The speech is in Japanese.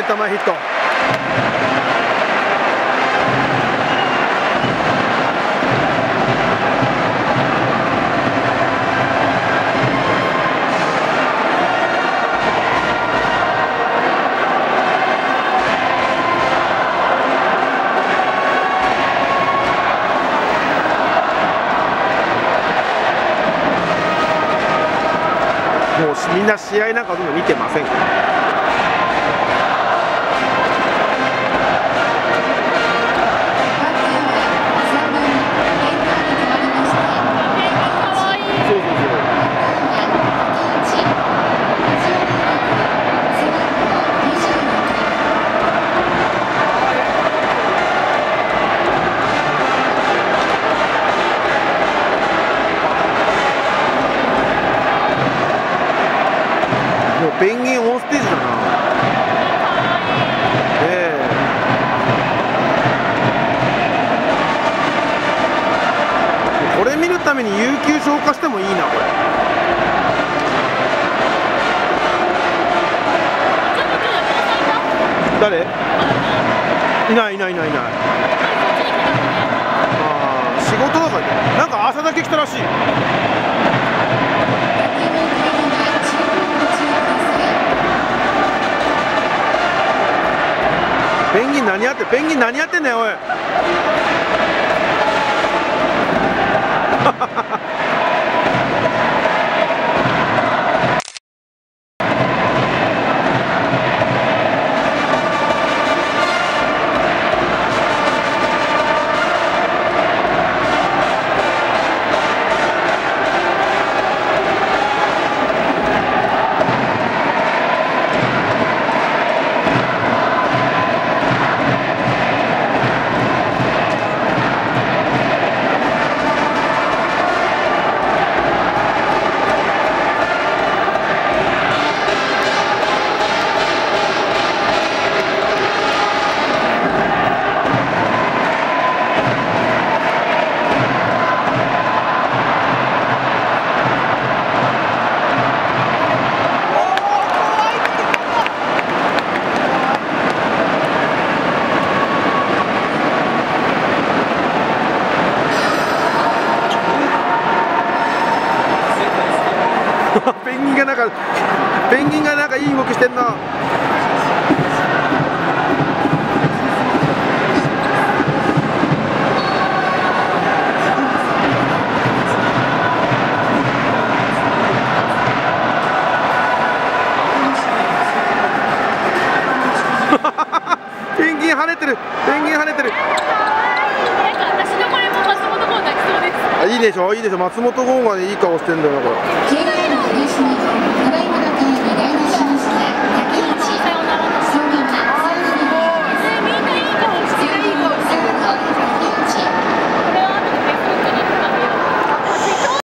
ター前ヒット。もうみんな試合なんかほとんど見てません。ペンギンオンステージだな。これ見るために有給消化してもいいな、これ。誰？いないいないいないいない。ああ、仕事だからね。なんか朝だけ来たらしい。ペンギン何やってペンギン何やってんだよ、おい。ペンギンがなんかいい動きしてんな。ペンギン跳ねてる、ペンギン跳ねてる。 私のこれも松本剛泣きそうです。 いいでしょ、いいでしょ、松本剛がいい顔してんだよな、これ。